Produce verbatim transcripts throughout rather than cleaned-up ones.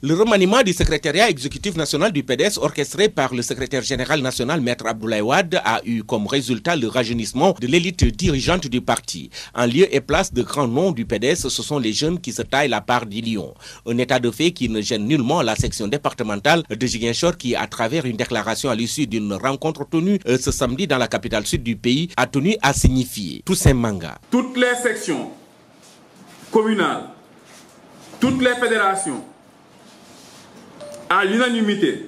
Le remaniement du secrétariat exécutif national du P D S orchestré par le secrétaire général national Maître Abdoulaye Wade a eu comme résultat le rajeunissement de l'élite dirigeante du parti. En lieu et place de grands noms du P D S, ce sont les jeunes qui se taillent la part du lion. Un état de fait qui ne gêne nullement la section départementale de Ziguinchor qui, à travers une déclaration à l'issue d'une rencontre tenue euh, ce samedi dans la capitale sud du pays, a tenu à signifier Toussaint Manga. Toutes les sections communales, toutes les fédérations, à l'unanimité,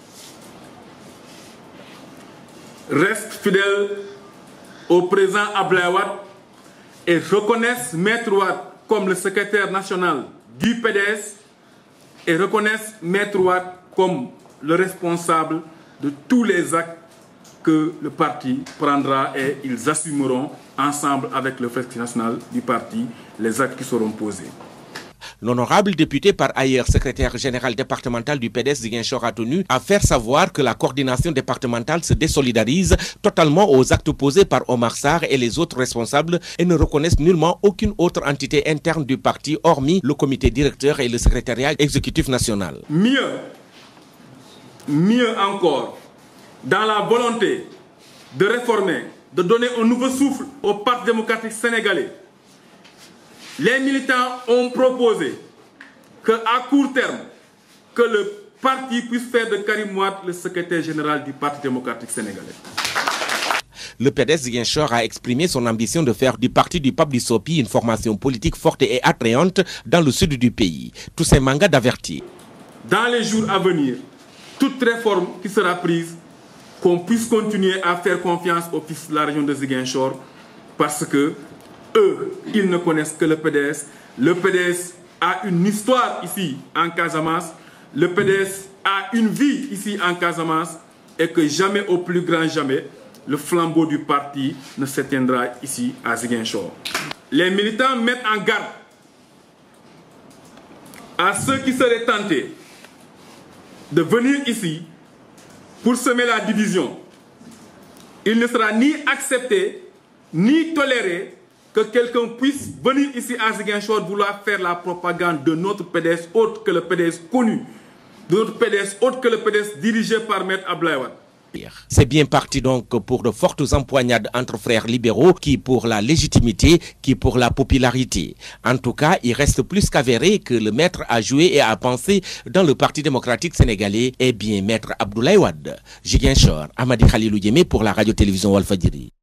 restent fidèles au président Abdoulaye Wade et reconnaissent Maître Wade comme le secrétaire national du P D S et reconnaissent Maître Wade comme le responsable de tous les actes que le parti prendra et ils assumeront ensemble avec le secrétaire national du parti les actes qui seront posés. L'honorable député, par ailleurs secrétaire général départemental du P D S Ziguinchor, a tenu à faire savoir que la coordination départementale se désolidarise totalement aux actes posés par Omar Sarr et les autres responsables et ne reconnaissent nullement aucune autre entité interne du parti hormis le comité directeur et le secrétariat exécutif national. Mieux, mieux encore, dans la volonté de réformer, de donner un nouveau souffle au Parti démocratique sénégalais, les militants ont proposé qu'à court terme, que le parti puisse faire de Karim Wade le secrétaire général du Parti démocratique sénégalais. Le P D S Ziguinchor a exprimé son ambition de faire du parti du Pape Sopi une formation politique forte et attrayante dans le sud du pays. Toussaint Manga d'avertir. Dans les jours à venir, toute réforme qui sera prise, qu'on puisse continuer à faire confiance aux fils de la région de Ziguinchor parce que eux, ils ne connaissent que le P D S. Le P D S a une histoire ici en Casamance. Le P D S a une vie ici en Casamance. Et que jamais, au plus grand jamais, le flambeau du parti ne s'éteindra ici à Ziguinchor. Les militants mettent en garde à ceux qui seraient tentés de venir ici pour semer la division. Il ne sera ni accepté, ni toléré que quelqu'un puisse venir ici à Ziguinchor vouloir faire la propagande de notre P D S autre que le P D S connu, de notre P D S autre que le P D S dirigé par Maître Abdoulaye Wade. C'est bien parti donc pour de fortes empoignades entre frères libéraux, qui pour la légitimité, qui pour la popularité. En tout cas, il reste plus qu'avéré que le maître à jouer et à penser dans le Parti démocratique sénégalais est bien Maître Abdoulaye Wade. Ziguinchor, Amadi Khalilou Diémé pour la radio-télévision Walfadjri.